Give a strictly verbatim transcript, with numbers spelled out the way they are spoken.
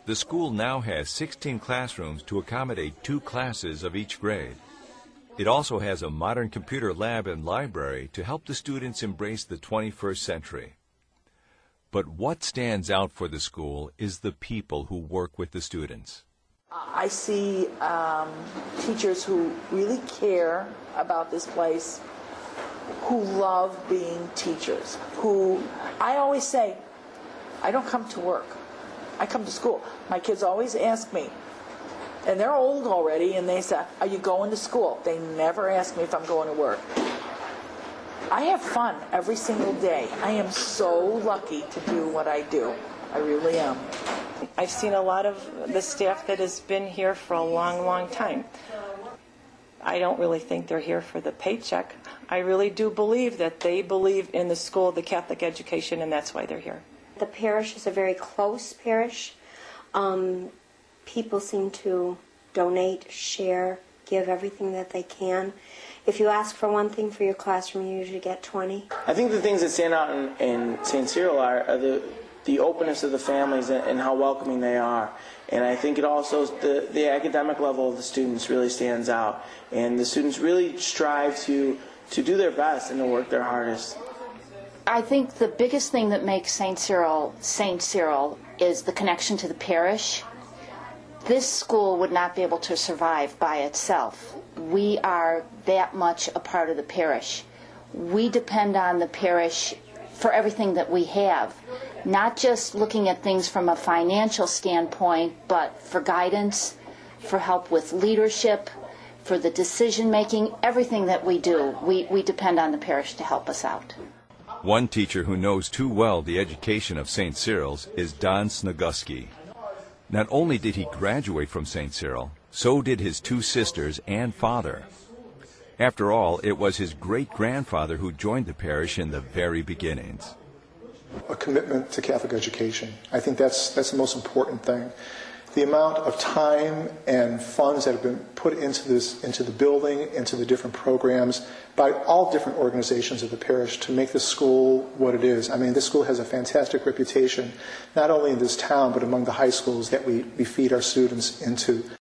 The school now has sixteen classrooms to accommodate two classes of each grade. It also has a modern computer lab and library to help the students embrace the twenty-first century. But what stands out for the school is the people who work with the students. I see um, teachers who really care about this place, who love being teachers, who, I always say, I don't come to work, I come to school. My kids always ask me, and they're old already, and they say, are you going to school? They never ask me if I'm going to work. I have fun every single day. I am so lucky to do what I do. I really am. I've seen a lot of the staff that has been here for a long, long time. I don't really think they're here for the paycheck. I really do believe that they believe in the school, the Catholic education, and that's why they're here. The parish is a very close parish. Um, people seem to donate, share, give everything that they can. If you ask for one thing for your classroom, you usually get twenty. I think the things that stand out in, in Saint Cyril are, are the, the openness of the families and, and how welcoming they are. And I think it also, the, the academic level of the students really stands out. And the students really strive to, to do their best and to work their hardest. I think the biggest thing that makes Saint Cyril Saint Cyril is the connection to the parish. This school would not be able to survive by itself. We are that much a part of the parish. We depend on the parish for everything that we have, not just looking at things from a financial standpoint, but for guidance, for help with leadership, for the decision making, everything that we do, we, we depend on the parish to help us out. One teacher who knows too well the education of Saint Cyril's is Don Snoguski. Not only did he graduate from Saint Cyril, so did his two sisters and father. After all, it was his great-grandfather who joined the parish in the very beginnings. A commitment to Catholic education. I think that's, that's the most important thing. The amount of time and funds that have been put into this, into the building, into the different programs by all different organizations of the parish to make this school what it is. I mean, this school has a fantastic reputation, not only in this town, but among the high schools that we, we feed our students into.